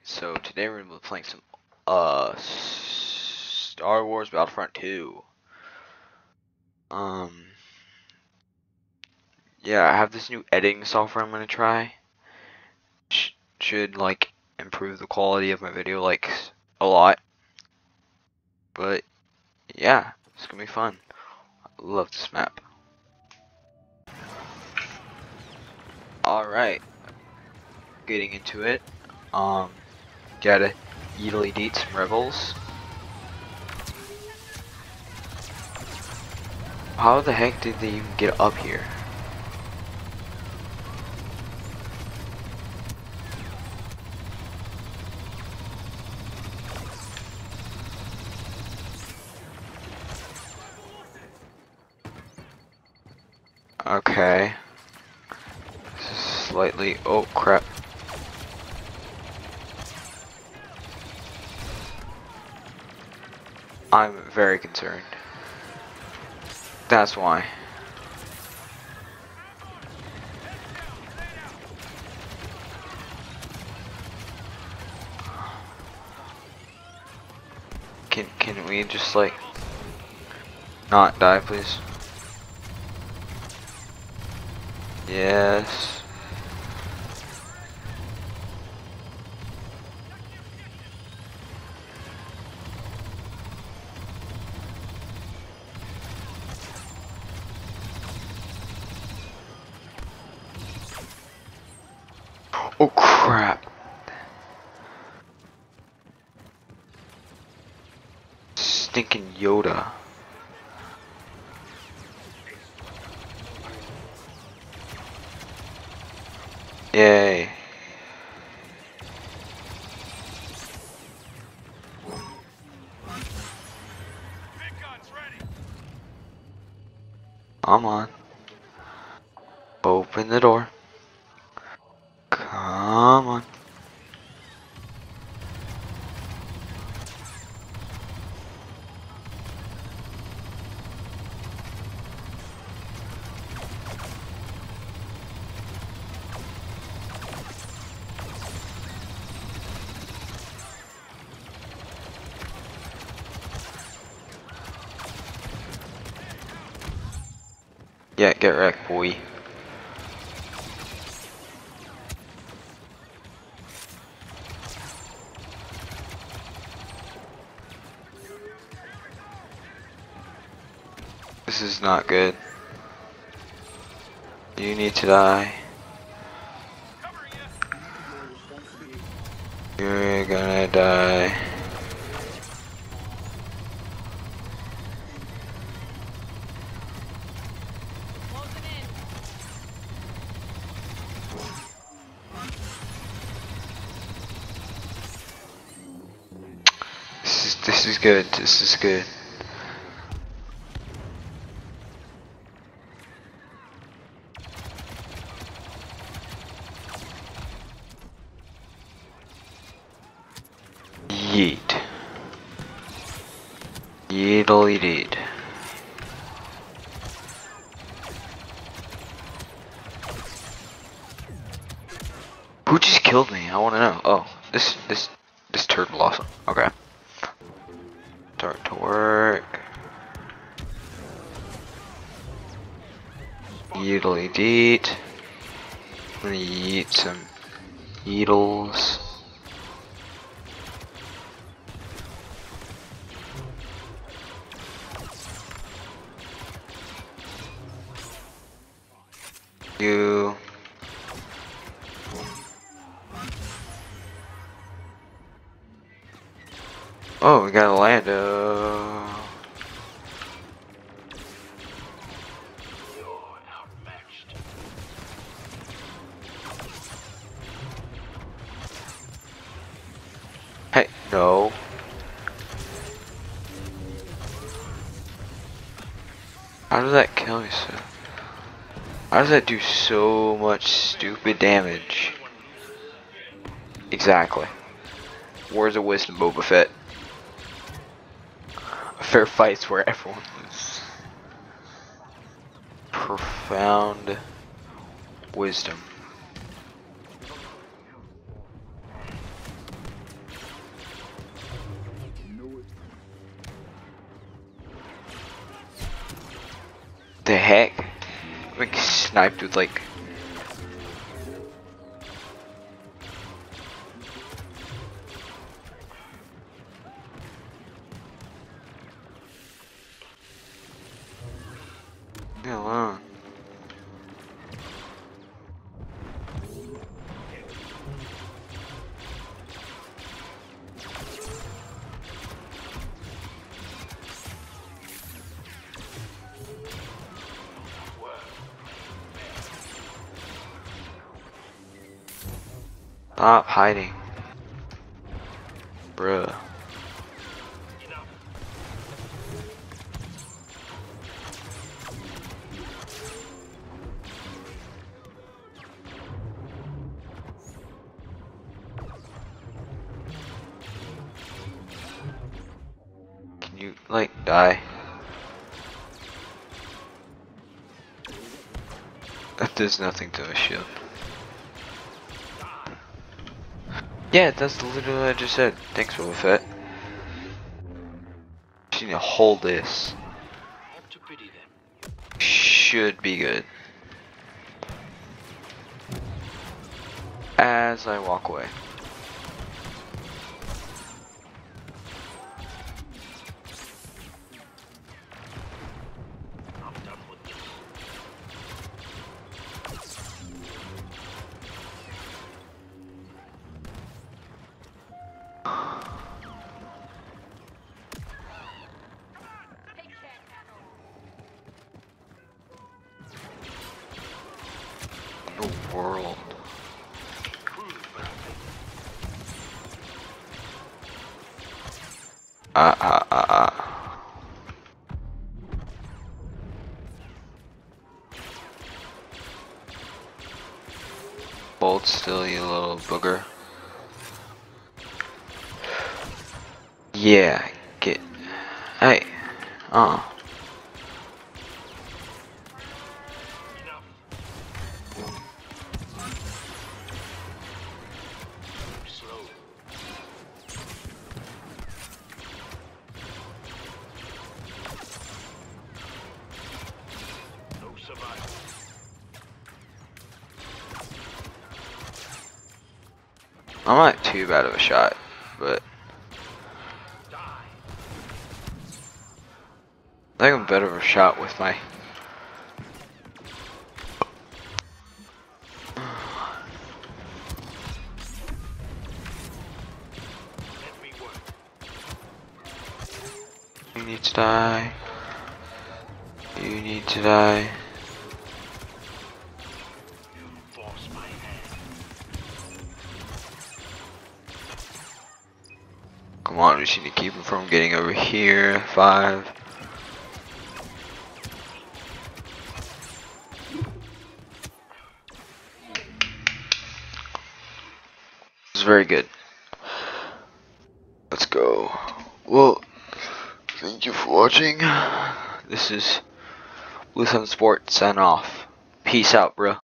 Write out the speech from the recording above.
So today we're gonna be playing some Star Wars Battlefront 2. Yeah, I have this new editing software I'm gonna try. Should like improve the quality of my video like a lot. But yeah, it's gonna be fun. I love this map. Alright, getting into it. Gotta easily beat some rebels. How the heck did they even get up here? Okay. Slightly. Oh crap. I'm very concerned. That's why. Can we just like not die, please? Yes. Oh crap. Stinking Yoda. Yay. Come on. Open the door. Come on. Yeah, get wrecked, boy. This is not good. You need to die. You're gonna die. This is good. This is good. Yeet. Yeetily deed. Who just killed me? I wanna know. Oh, this turtle awesome. Okay. Start to work. Yeetily deet. I'm gonna eat some Yeetles. You. Oh, we got a Lando. Hey, no. How does that kill me so? How does that do so much stupid damage? Exactly. Where's the wisdom, Boba Fett? A fair fight's where everyone loses. Profound wisdom. the heck? I'm like sniped with like. Leave me alone. Stop hiding. Bruh. Can you, like, die? That does nothing to a ship. Yeah, that's literally what I just said. Thanks, Boba Fett. Just need to hold this. Should be good. As I walk away. The world. Hold still, you little booger. Yeah, get. Hey. I'm not too bad of a shot, but I think I'm better of a shot with my. You need to die. You need to die. Come on, we just need to keep him from getting over here. 5. This is very good. Let's go. Well, thank you for watching. This is Blue Sun Sports sign off. Peace out, bro.